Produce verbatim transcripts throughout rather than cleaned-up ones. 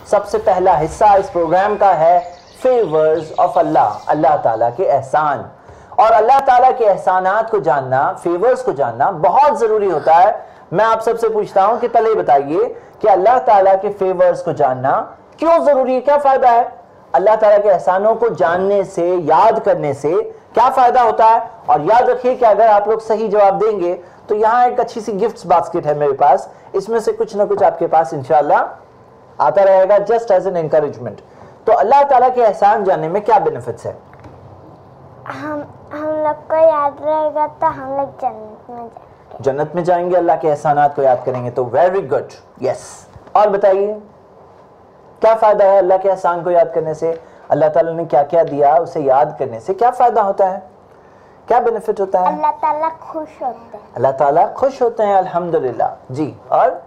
सबसे पहला हिस्सा इस प्रोग्राम का है फेवर्स ऑफ अल्लाह, अल्लाह ताला के एहसान। और अल्लाह ताला के एहसानात को जानना, फेवर्स को जानना बहुत जरूरी होता है। मैं आप सबसे पूछता हूं कि पहले बताइए कि अल्लाह ताला के फेवर्स को जानना क्यों जरूरी है, क्या फायदा है? अल्लाह ताला के एहसानों को जानने से, याद करने से क्या फायदा होता है? और याद रखिए कि अगर आप लोग सही जवाब देंगे तो यहां एक अच्छी सी गिफ्ट्स बास्केट है मेरे पास, इसमें से कुछ ना कुछ आपके पास इंशाल्लाह आता रहेगा, जस्ट एज एन एनकरेजमेंट। तो अल्लाह ताला के एहसान जानने में क्या बेनिफिट्स है? हम हम लोग को याद रहेगा तो हम लोग जन्नत में जाएंगे। जन्नत में जाएंगे अल्लाह के एहसानात को याद करेंगे तो। Very good, yes. और बताइए क्या फायदा है अल्लाह के एहसान को याद करने से? अल्लाह ताला ने क्या क्या दिया उसे याद करने से क्या फायदा होता है, क्या बेनिफिट होता है? अल्लाह ताला खुश होते हैं। अल्लाह ताला खुश होते हैं, अल्हम्दुलिल्लाह जी। और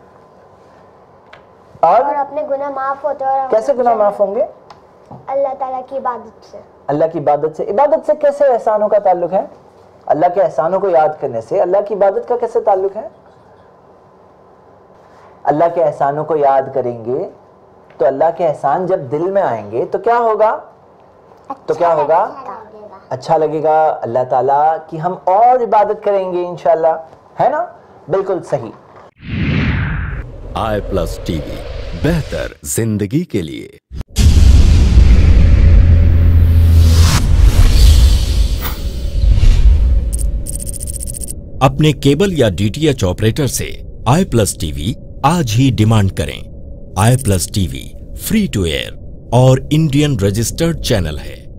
और, और अपने गुनाह माफ होते हैं। और कैसे गुनाह माफ होंगे? अल्लाह ताला की इबादत से। अल्लाह की इबादत से। इबादत से कैसे एहसानों का ताल्लुक है? अल्लाह के एहसानों को याद करने से अल्लाह की इबादत का कैसे ताल्लुक है? अल्लाह के एहसानों को याद करेंगे तो अल्लाह के एहसान जब दिल में आएंगे तो क्या होगा? अच्छा तो क्या होगा? लगेगा। अच्छा लगेगा। अल्लाह ताला की हम और इबादत करेंगे इंशाल्लाह, है ना? बिल्कुल सही। आई प्लस टीवी, बेहतर जिंदगी के लिए। अपने केबल या डीटीएच ऑपरेटर से आई प्लस टीवी आज ही डिमांड करें। I plus TV free to air और इंडियन रजिस्टर्ड चैनल है।